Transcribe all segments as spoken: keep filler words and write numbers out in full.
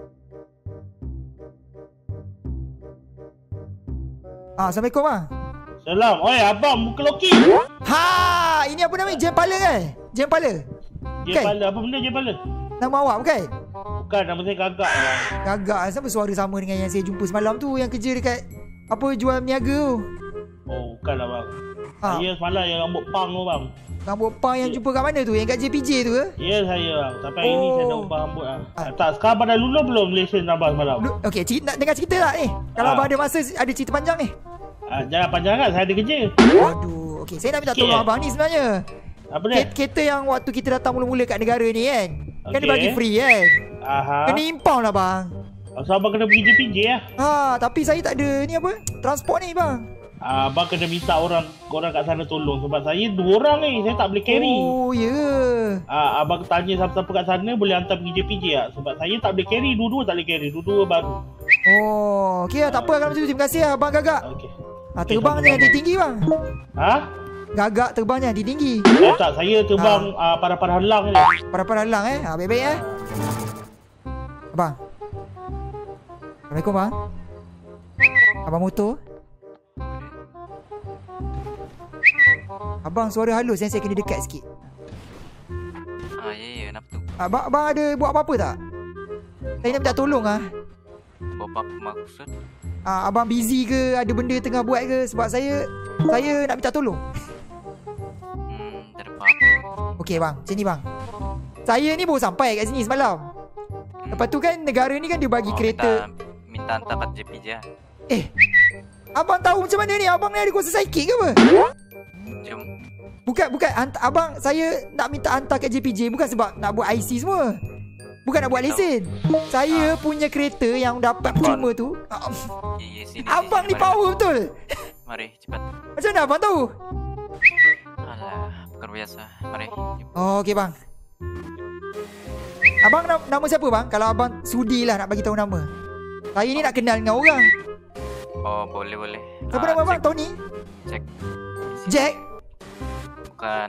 Ah, Assalamualaikum bang. Salam. Oi, abang muka loki. Ha, ini apa namanya? Jam pala kan? Jam pala. Jam pala, apa benda jam pala? Nama awak bukan? Bukan, nama saya Gagak bang. Gagak, sama suara sama dengan yang saya jumpa semalam tu, yang kerja dekat apa jual niaga tu. Oh, bukan lah bang. Ha. Saya semalam yang rambut pang tu bang. Rambut pang yang jumpa kat mana tu? Yang kat J P J tu ke? Ya, saya bang. Sampai oh. ini saya dah ubah rambut lah. Ah. Tak, sekarang abang dah lulus belum lesen abang semalam? Lu, okay, cerita, nak dengar cerita tak ni? Kalau Ah. abang ada masa, ada cerita panjang ni. Ah, jangan panjang kan, saya ada kerja. Waduh, okay, saya nak minta Okay. tolong abang ni sebenarnya. Apa dia? Kereta yang waktu kita datang mula-mula kat negara ni kan, kan dia Okay. bagi free kan. Aha. Kena impound lah bang. So abang kena pergi J P J lah. Ha, tapi saya tak ada ni apa, transport ni bang. Ah, abang kena minta orang orang kat sana tolong. Sebab saya dua orang ni, saya tak boleh carry. Oh ya yeah. Ah, abang tanya siapa-siapa kat sana boleh hantar pergi J P J lah. Sebab saya tak boleh carry, dua-dua tak boleh carry. Dua-dua baru. Oh, okay lah, tak apa kalau macam tu. Terima kasih lah abang Gagak. Okey. Ha, terbang ni yang tinggi bang. Ha? Gagak terbangnya yang tinggi. Oh, tak, saya terbang ah. uh, pada-pada halang je. Pada-pada halang eh. Ha, baik-baik eh. Abang. Assalamualaikum bang. Abang motor. Abang suara halus yang saya kena dekat sikit. Ah, ya, ya, kenapa tu? Abang, abang ada buat apa-apa tak? Saya nak minta tolong ah. Buat apa maksud? Ah, abang busy ke? Ada benda tengah buat ke? Sebab saya saya nak minta tolong. Hmm, tak ada apa-apa. Okey bang, sini bang. Saya ni baru sampai kat sini semalam. Hmm. Lepas tu kan negara ni kan dia bagi Oh, kereta. Minta, minta hantar kat J P J lah. Eh, abang tahu macam mana ni? Abang ni ada kuasa psychic ke apa? Jom. Bukan, bukan. Hantar, abang, saya nak minta hantar kat J P J bukan sebab nak buat I C semua. Bukan nak buat lesen. Saya punya kereta yang dapat percuma tu. Ya, ya, sini. Abang sini, ni mari. power betul. Mari, cepat. Macam mana abang tahu? Alah, bukan biasa. Mari. Jom. Oh, okey bang. Abang nama, nama siapa bang? Kalau abang sudilah nak bagi tahu nama. Saya ni nak kenal dengan orang. Oh, boleh, boleh. Siapa Ah, nama abang? cek, Tony? Cek. Jack? Bukan.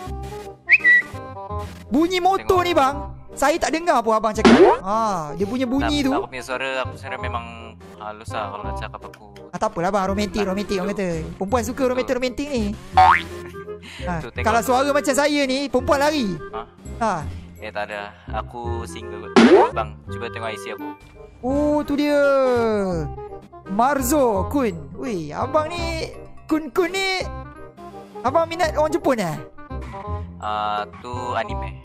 Bunyi motor Tengok. ni bang. Saya tak dengar pun abang cakap. Ha, dia punya bunyi tu. Tak, aku punya suara, aku suara memang halus lah kalau nak cakap aku. Ah, tak apalah bang, romantik, romantik orang kata. Perempuan suka romantik-romantik ni. Ha, Tu, tengok kalau tu. suara macam saya ni, perempuan lari. Ha? Ha. Eh, tak ada. Aku single. Bang, cuba tengok I C aku. Oh, tu dia. Marzo Kun. Weh, abang ni Kun-Kun ni abang minat orang Jepun eh? Ah, tu anime.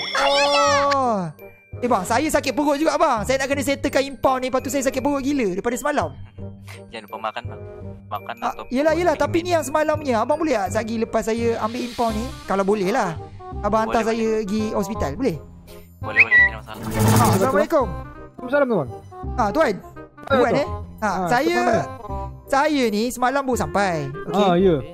Oh. Eh bang, saya sakit perut juga bang. Saya nak kena settlekan impound ni. Lepas tu saya sakit perut gila daripada semalam. Jangan lupa makan, bang. Makan Ah, atau yelah, yelah. minum. Tapi ni yang semalamnya. Abang boleh tak sagi lepas saya ambil impound ni? Kalau boleh lah. Abang hantar Boleh, saya pergi hospital. Boleh? Boleh, boleh. Tidak masalah. Ha, Assalamualaikum. Assalamualaikum tuan. Ha, tuan. Eh, Buat tuan. eh. Ha, Ah, saya tempat mana? saya ni semalam baru sampai. Okey. Ah, ya.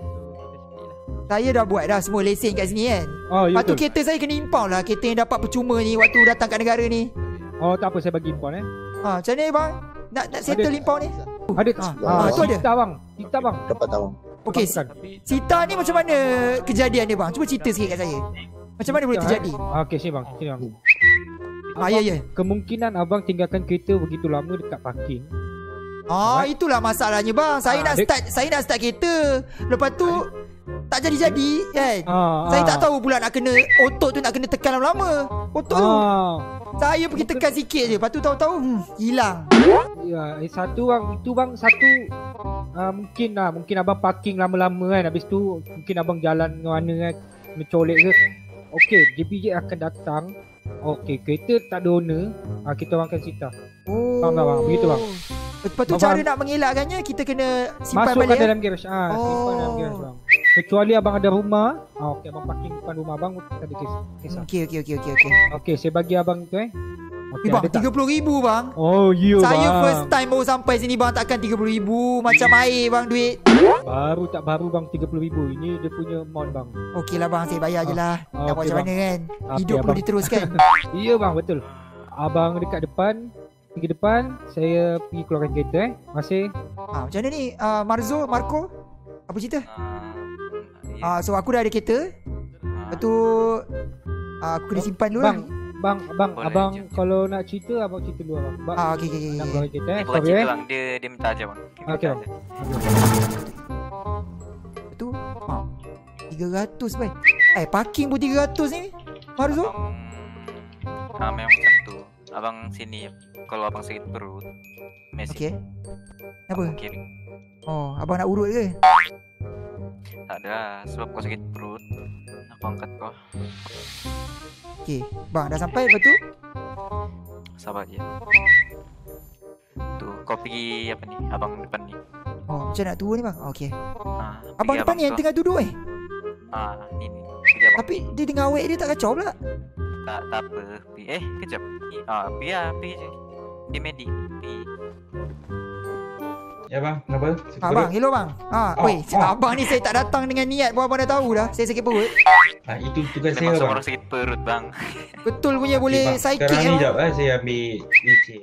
Saya dah buat dah semua lesen kat sini kan. Ah, ya. Lepas tu betul. kereta saya kena impound lah. Kereta yang dapat percuma ni waktu datang kat negara ni. Oh, tak apa, saya bagi impon eh. Ha, macam ni bang? Nak nak settle Ada. impound ni? Ada. Ah, Ah, ah, tu ada. Sita bang. Sita bang. Dapat tahu. Okey, Bukan. Sita ni macam mana kejadian dia bang? Cuba cerita sikit kat saya. Macam mana boleh Sita, terjadi? eh. Ah, okey, sini bang. Sini bang. Ah, ya, ya. Kemungkinan abang tinggalkan kereta begitu lama dekat parking. Ah, itulah masalahnya bang. Saya Ah, nak dia- start saya nak start kereta. Lepas tu tak jadi-jadi kan. Ah, Saya ah. tak tahu pula nak kena otot tu nak kena tekan lama-lama. Otot tu Ah, saya pergi tekan sikit je. Lepas tu tahu-tahu hmm, hilang. ya, eh, satu bang, itu bang satu ah, mungkin lah, mungkin abang parking lama-lama kan. Habis tu mungkin abang jalan ke mana kan, mencolek ke. Okey, J P J akan datang. Okey, kereta tak ada owner, ah, kita orang akan sita. Oh. Faham tak, bang? Begitu, bang. Lepas tu Abang- cara nak mengelakkannya kita kena simpan Masukkan balik. eh? dalam garage. Ah, simpan dalam Oh. garage bang. Kecuali abang ada rumah, ah, okey abang parking depan rumah abang, tak ada kes. Kisah. Okey okey okey okey okey. Okey, saya bagi abang tu eh. Eh Okey, bang, ada tak? tiga puluh ribu bang. Oh, ya Saya bang. first time baru sampai sini bang, takkan tiga puluh ribu macam air bang duit. Baru tak baru bang tiga puluh ribu. Ini dia punya amount bang. Okey lah bang, saya bayar je lah. Ah, Nak buat okey, macam mana kan? Okey, Hidup perlu abang. diteruskan. Ya bang, betul. Abang dekat depan, pergi depan, saya pergi keluarkan kereta eh. Masih. Ah, macam mana ni? Ah, Marzo, Marco? Apa cerita? Ah, ya. Ah, so aku dah ada kereta. Ah, Lepas tu ah, aku kena simpan dulu Bang, lah. Bang, abang, Boleh abang je. kalau nak cerita abang cerita dulu abang. Bang, Ah, okey okey okey. nak okey. bagi cerita eh. Dia bukan Sorry cerita eh. bang, dia dia minta aja bang. Dia Okey, minta bang. aja. Tu, ha. tiga ratus baik. Eh, parking pun tiga ratus ni. Maruzo. Abang, ah, memang macam tu. Abang sini, kalau abang sakit perut, mesej. Okey. Apa? Abang kirim. Oh, abang nak urut ke? Tak ada, sebab kau sakit perut. Aku angkat kau. Okey. Bang, dah sampai lepas tu? Sabar je. Tu, kau pergi apa ni? Abang depan ni. Oh, macam nak turun ni bang? Okey. Ah, Abang pergi depan ni yang tu. tengah duduk eh? Ah, ni ni. Pergi abang. Tapi dia dengan awek dia tak kacau pula. Tak, tak apa. Pergi. Eh, kejap. Ah, pergi lah, pergi je. Pergi medik. Pergi. Ya bang, kenapa? Sakit Ha perut? bang, hello bang. Ha, Oh, weh, oh. abang ni saya tak datang dengan niat pun abang dah tahu dah. Saya sakit perut. Ah, itu tugas Memang saya semua bang. orang sakit perut bang. Betul punya boleh Okey, bang. psychic Sekarang eh ni bang. jap eh, saya ambil leceh.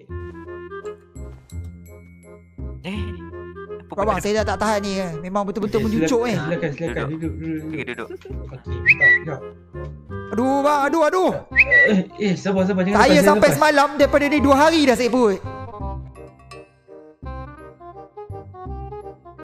Eh, apa Abang, benda? saya dah tak tahan ni. eh. Memang betul-betul Okey, mencucuk eh. silakan, Silakan, silakan. Duduk. Duduk, duduk, Pergi duduk. duduk. Okey, tak, jap. Aduh bang, aduh aduh. Eh, eh, sabar, sabar. Jangan Saya lepas, jangan sampai lepas. semalam daripada ni dua hari dah sakit perut.